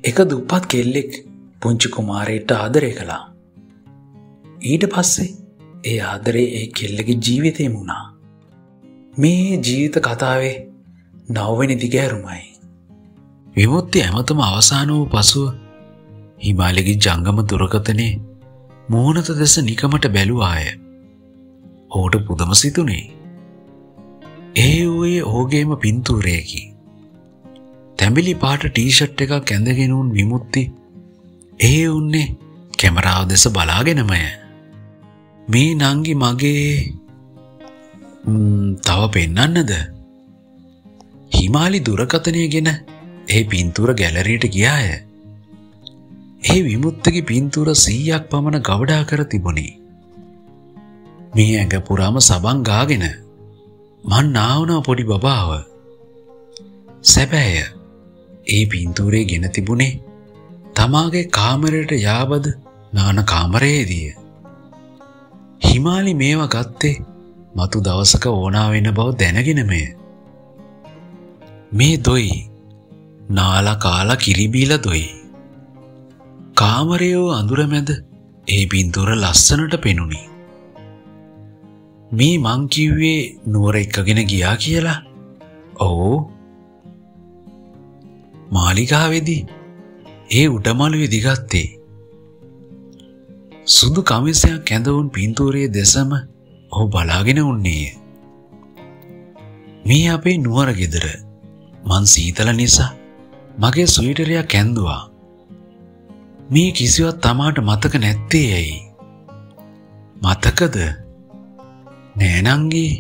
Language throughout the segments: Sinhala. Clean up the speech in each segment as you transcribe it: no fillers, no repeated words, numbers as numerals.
එක දුප්පත් කෙල්ලෙක් පුංචි කුමාරයට ආදරය කළා. ඊට පස්සේ ඒ ආදරේ ඒ කෙල්ලගේ ජීවිතේම වුණා. මේ ජීවිත කතාවේ 9 වෙනි දිගෑරුමයි. විමුක්තිය ඇමතුම අවසන් වූ පසුව හිමාලයේගේ ජංගම දුරකථනයේ මෝහනත දෙස නිකමට බැලුවාය. ඔහුට පුදුම සිතුනේ. ඒ වූයේ ඔහුගේම පින්තූරයකි. තැඹිලි පාට ටී-ෂර්ට් එකක් ඇඳගෙන උන් විමුක්ති ඒ උන්නේ කැමරාව දෙස බලාගෙනමය. මේ නංගි මගේ තව පෙන්නන්නද? හිමාලි දුරකථනය ගෙන ඒ පින්තූර ගැලරියට ගියාය. ඒ විමුක්තිගේ පින්තූර 100ක් පමණ ගවඩා කර තිබුණේ. මේ ඇඟ පුරාම සබන් ගාගෙන මන් නාවනා පොඩි බබාව. සැබෑය ඒ පින්තූරේ ගෙන තිබුණේ තමාගේ කාමරයට යාබද නාන කාමරයේදී. හිමාලි මේවා ගත්තේ මතු දවසක ඕනා වෙන බව දැනගෙනමය. මේ දොයි නාලා කාලා කිරි බීලා දොයි. කාමරයේ අඳුර මැද ඒ පින්තූර ලස්සනට පෙනුනි. මේ මං කිව්වේ නුවර එක්කගෙන ගියා කියලා. ඔව්. මාලිගාවේදී ඒ උඩමළුවේ දිගත්තේ සුදු කමිසයක් ඇඳවුන් පින්තූරයේ දෙසම ඔහු බලාගෙන උන්නේය. මේ අපේ නුවර ගෙදර. මං සීතල නිසා මගේ ස්වීටරයක් ඇඳුවා. මේ කිසිවක් තමාට මතක නැත්තේ ඇයි? මතකද? නෑ නංගී.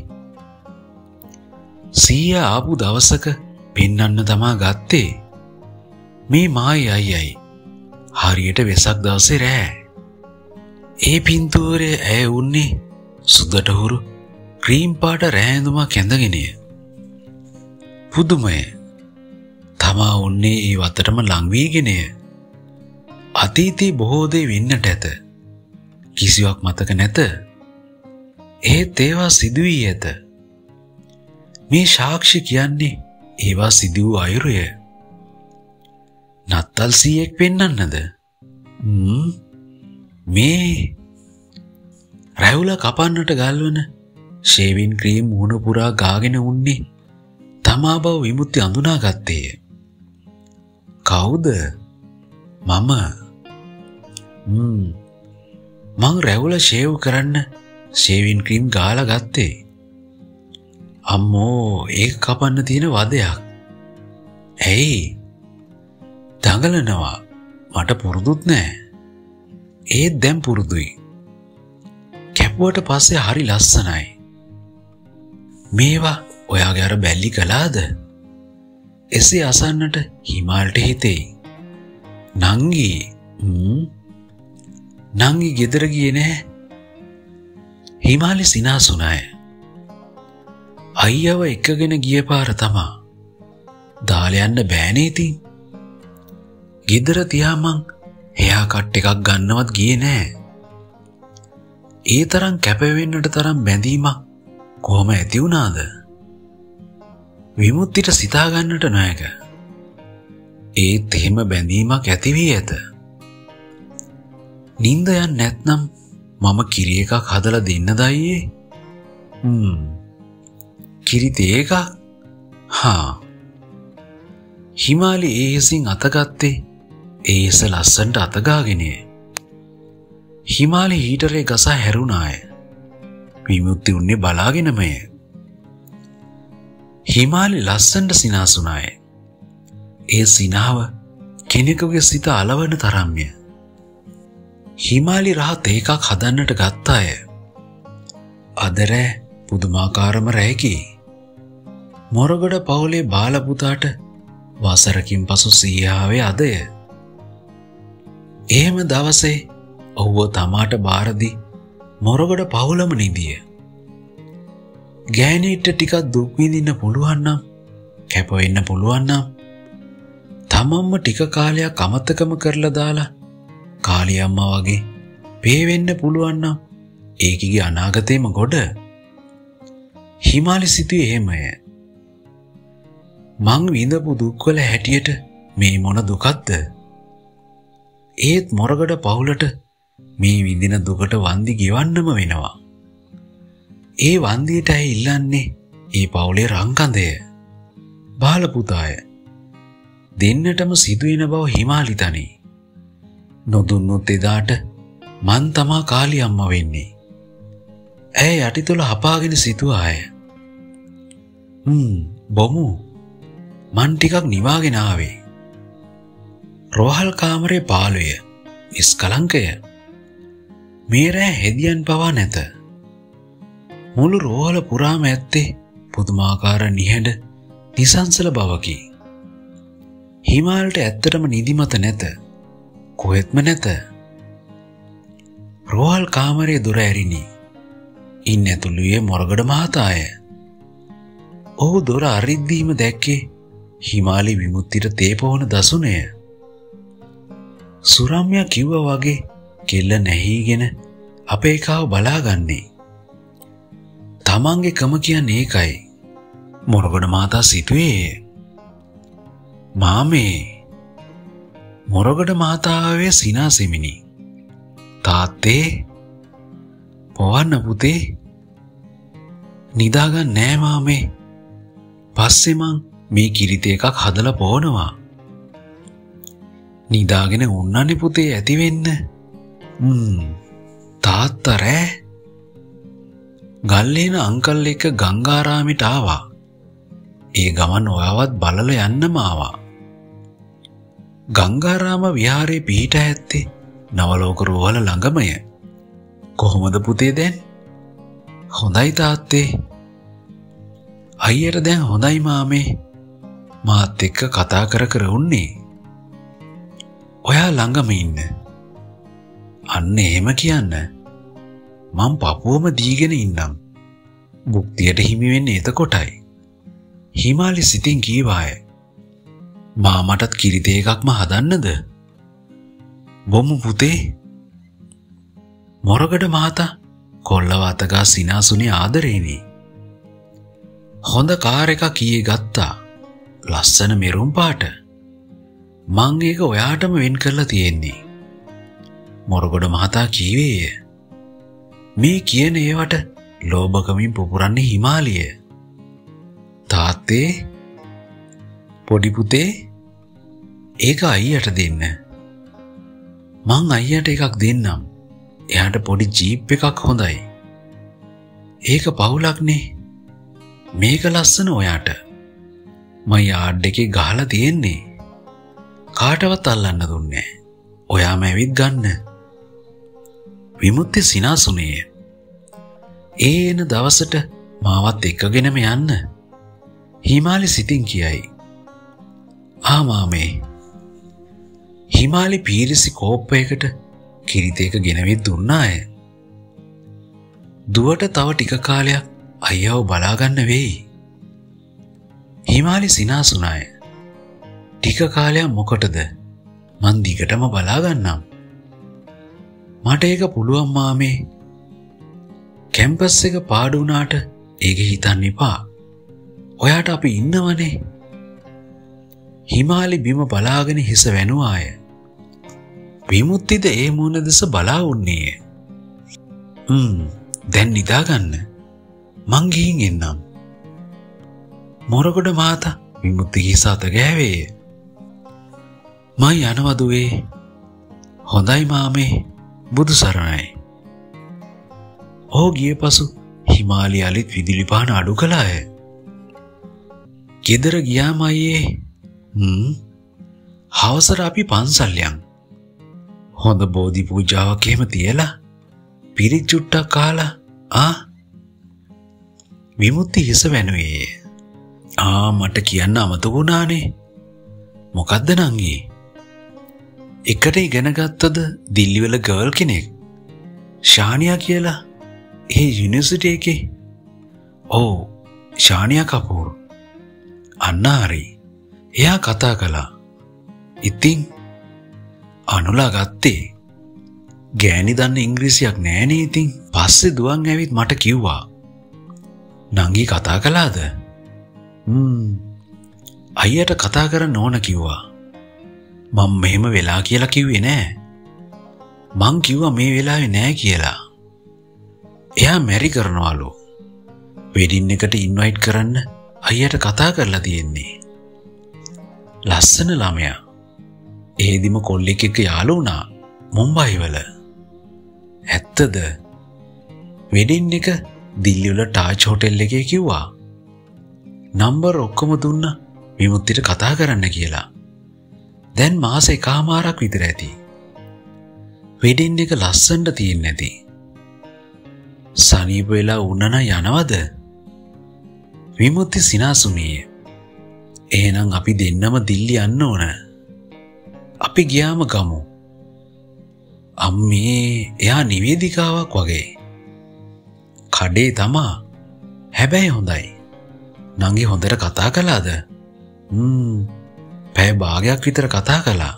සීයා ආපු දවසක පෙන්නන්න තමා ගත්තේ. මේ මායි අයියයි. හරියට වෙසක් දවසේ රෑ. ඒ පින්තූරේ ඇය උන්නේ සුදට හුරු ක්‍රීම් පාට රෑඳුමක් ඇඳගෙනය. පුදුමය. තමා උන්නේ ඒ වතටම ලං වීගෙනය. අතීතයේ බොහෝ දේ වෙන්නට ඇත. කිසිවක් මතක නැත. ඒත් ඒවා සිදු වී ඇත. මේ සාක්ෂි කියන්නේ ඒවා සිදු වූ අයුරුය. නත්තල් සීයෙක් පෙන්නන්නද? මේ රැවුල කපන්නට ගල්වන ෂේවින් ක්‍රීම් මුහුණ පුරා ගාගෙන උන්නේ තමා බව විමුක්ති අඳුනාගත්තේය. කවුද? මම. මං රැවුල ෂේව් කරන්න ෂේවින් ක්‍රීම් ගාලා ගත්තේ. අම්මෝ ඒක කපන්න තියෙන වදයක්. ඇයි? දඟලනවා. මට පුරුදුත් නෑ. ඒත් දැන් පුරුදුයි. කැපුවට පස්සේ හරි ලස්සනයි. මේවා ඔයාගේ අර බැල්ලි කළාද? එසේ අසන්නට හිමාල්ට හිතෙයි. නංගි නංගි ගෙදර ගියේ නැහැ. හිමාලි සිනාසුනාය. අයියව එක්කගෙන ගිය පාර තමා. දාලා යන්න බෑනේ ඉතින්. ගෙදර තියා මං එයා කට් එකක් ගන්නවත් ගියේ නෑ. ඒ තරම් කැපවෙන්නට තරම් බැඳීමක් කොහොම ඇති වුණාද? විමුක්තිට සිතා ගන්නට නොහැක. ඒත් එහෙම බැඳීමක් ඇති වී ඇත. නින්ද යන්නේ නැත්නම් මම කිරි එකක් හදලා දෙන්නද අයියේ? කිරි තේ එකක්? හා. හිමාලි ඒසින් අතගත්තේ ඒස ලස්සන්ට අතගාගෙනය. හිමාලි හීටරේ ගසා හැරුණාය. විමුක්ති උන්නේ බලාගෙනමය. හිමාලි ලස්සන්ට සිනාසුනාය. ඒ සිනාව කෙනෙකුගේ සිත අලවන තරම්ය. හිමාලි රහත් ඒකක් හදන්නට ගත්තාය. අද රෑ පුදුමාකාරම රැයකි. මොරගොඩ පවුලේ බාලපුතාට වසරකින් පසු සීයාවේ අදය. එහෙම දවසේ ඔහුව තමාට බාරදී මොරගොඩ පවුලම නිදිය. ගෑණීට ටිකක් දුක් විඳින්න පුළුවන් නම්, කැප වෙන්න පුළුවන් නම්, තමන්ම ටික කාලයක් අමතකම කරලා දාලා කාලිය අම්මා වගේ පේ වෙන්න පුළුවන් නම් ඒකිගේ අනාගතේම ගොඩ. හිමාලි සිතුවේ එහෙමය. මං විඳපු දුක්වල හැටියට මේ මොන දුකක්ද? ඒත් මොරගඩ පවුලට මේ විඳින දුකට වන්දි ගෙවන්නම වෙනවා. ඒ වන්දියට ඇය ඉල්ලන්නේ ඒ පවුලේ රංකඳය, බාල පුතාය. දෙන්නටම සිදුවෙන බව හිමාලි තනි. නොදුන්නොත් එදාට මන් තමා කාලි අම්මා වෙන්නේ. ඇය යටිතුල හපාගෙන සිතුවාය. බොමු මන් ටිකක් නිවාගෙන ආවේ. රෝහල් කාමරේ පාළුය, නිස්කලංකය. මේ රෑ හෙදියන් පවා නැත. මුළු රෝහල පුරාම ඇත්තේ පුදුමාකාර නිහඬ නිසංසල බවකි. හිමාලට ඇත්තටම නිදිමත නැත. කොහෙත්ම නැත. රෝහල් කාමරේ දොර ඇරිනි. ඉන්න ඇතුළුවේ මොරගඩ මහතාය. ඔහු දොර අරිද්දීම දැක්කේ හිමාලි විමුක්තිට තේපවන දසුනය. සුරම්යා කිව්වා වගේ කෙල්ල නැහීගෙන අපේකාව බලාගන්නේ. තමන්ගේ කම කියන්නේ ඒකයි. මොරගඩ මහතා සිතුවේ. මාමේ. මොරගඩ මහතාවේ සිනාසෙමිනි. තාත්තේ පොවන්න පුතේ. නිදාගන්න නෑ මාමේ. පස්සේ මං මේ කිරිත එකක් හදලා පොවනවා. නිදාගෙන උන්නන්නේ පුතේ ඇති වෙන්න. තාත්තා රෑ ගල්ලේන අංකල් එක්ක ගංගාරාමෙට ආවා. ඒ ගමන් ඔයාවත් බලලා යන්නම ආවා. ගංගාරාම විහාරේ පිහිට ඇත්තේ නවලෝක රෝහල ළඟමය. කොහොමද පුතේ දැන්? හොඳයි තාත්තේ. අයියට දැන් හොඳයි මාමේ. මාත් එක්ක කතා කර උන්නේ. ඔයා ළඟම ඉන්න. අන්න එහෙම කියන්න. මං පපුවම දීගෙන ඉන්නම්. භුක්තියට හිමි වෙන්නේ එතකොටයි. හිමාලි සිතින් කීවාය. මාමටත් කිරිත එකක්ම හදන්නද? බොමු පුතේ. මොරගඩ මහතා කොල්ලව අතගා සිනාසුනේ ආදරේනි. හොඳ කාර් එකක් ඊයේ ගත්තා. ලස්සන මෙරුම් පාට. මං ඒක ඔයාටම වෙන් කරලා තියෙන්නේ. මොරගොඩ මහතා කීවේය. මේ කියන ඒවට ලෝභකමින් පුපුරන්නේ හිමාලිය. තාත්තේ පොඩි පුතේ ඒක අයියට දෙන්න. මං අයියට එකක් දෙන්නම්. එයාට පොඩි ජීප් එකක් හොඳයි. ඒක පවුලක්නේ. මේක ලස්සන ඔයාට. මම යාඩ් එකේ ගහලා තියෙන්නේ. කාටවත් අල්ලන්න දුන්නේ නැහැ. ඔයාම ඇවිත් ගන්න. විමුක්ති සිනාසුනේ. එන දවසට මාවත් එක්කගෙනම යන්න. හිමාලි සිතින් කියයි. මාමේ. හිමාලි පීරිසි කෝප්පයකට කිරිත එක ගෙනවිත් දුන්නාය. දුවට තව ටික කාලයක් අයියව බලාගන්න වෙයි. හිමාලි සිනාසුනාය. ටික කාලයක් මොකටද? මන් දිගටම බලාගන්නම්. මට ඒක පුළුවන් මාමේ. කැම්පස් එක පාඩු වුණාට ඒක හිතන්න එපා. ඔයාට අපි ඉන්නවනේ. හිමාලි බිම බලාගෙන හිස වැනුවාය. විමුක්තිද ඒ මූණ දෙස බලා උන්නේය. දැන් නිදාගන්න. මං ගිහින් එන්නම්. මොරගොඩ මහතා විමුක්ති හිස අත ගෑවේය. මං යනවා දුවේ. හොඳයි මාමේ. බුදු සරණයි. ඔහු ගිය පසු හිමාලි අලිත් විදුලි පහන අඩු කළාය. ගෙදර ගියාම අයියේ. හවසට අපි පන්සල් යන්. හොඳ බෝධි පූජාවක් එහෙම තියලා පිරිත් චුට්ටක් කාලා විමුක්ති හිස වැනුවේ. මට කියන්න අමතක වුණානේ. මොකද්ද නංගි? එකට ඉගෙන ගත්තද දිල්ලිවල ගර්ල් කෙනෙක් ශානියා කියලා. ඒ යුනිවර්සිටි එකේ. ඔව් ශානියා කපූර්. අන්න හරි. එයා කතා කළා. ඉතින් අනුලා ගත්තේ. ගෑණි දන්න ඉංග්‍රීසියක් නෑනේ. ඉතින් පස්සේ දුවන් ඇවිත් මට කිව්වා නංගි කතා කළාද? අයියට කතා කරන්න ඕන කිව්වා. මම මෙහෙම වෙලා කියලා කිව්වේ නෑ. මං කිව්වා මේ වෙලාවේ නෑ කියලා. එයා මැරි කරනවලු. වෙඩින් එකට ඉන්වයිට් කරන්න අයියට කතා කරලා තියෙන්නේ. ලස්සන ළමයා. එහෙදිම කොල්ලෙක් එක්ක යාළු වුණා මුම්බයි වල. ඇත්තද? වෙඩින් එක දිල්ලි වල ටාජ් හොටෙල් එකේ කිව්වා. නම්බර් ඔක්කොම දුන්නා විමුක්තිට කතා කරන්න කියලා. දැන් මාස එකමාරක් විතර ඇති. වෙඩින් එක ලස්සනට තියෙන්නේ නැති. සනීප වෙලා උන්නන යනවද? විමුක්ති සිනාසුනේ. එහෙනම් අපි දෙන්නම දිල්ලි යන්න ඕන. අපි ගියාම ගමු. අම්මේ එයා නිවේදිකාවක් වගේ. කඩේ තමා. හැබැයි හොඳයි. නංගි හොඳට කතා කළාද? පැය භාගයක් විතර කතා කළා.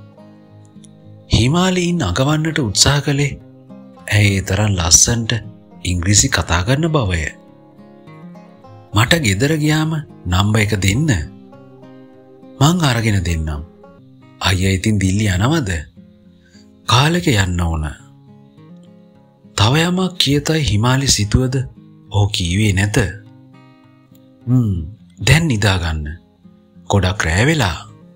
හිමාලීන් අගවන්නට උත්සාහ කළේ ඇයි ඒ තරම් ලස්සනට ඉංග්‍රීසි කතා කරන බවය. මට ගෙදර ගියාම නම්බර් එක දෙන්න. මං අරගෙන දෙන්නම්. අයියා ඉතින් දිල්ලි යනවද? කාලෙක යන්න ඕන. තව යමක් කියතයි හිමාලි සිතුවද? ඕ කීවේ නැත. දැන් නිදාගන්න. ගොඩක් රෑ වෙලා.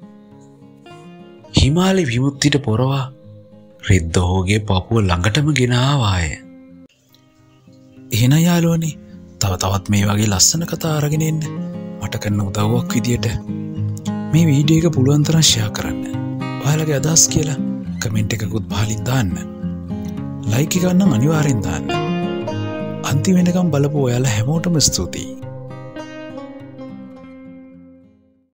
හිමාලි විමුක්තිට පොරවා රෙද්දෝගේ පපුව ළඟටම ගෙන ආවාය. එහෙනම් යාළුවනේ තවත් මේ වගේ ලස්සන කතා අරගෙන එන්න මට කරන උදව්වක් විදියට මේ වීඩියෝ එක පුළුවන් තරම් ෂෙයා කරන්න. ඔයාලගේ අදහස් කියලා කමෙන්ට් එකකුත් පහලින් දාන්න. ලයික් එක නම් අනිවාර්යෙන් දාන්න. අන්තිම වෙනකම් බලපු ඔයාලා හැමෝටම ස්තුතියි.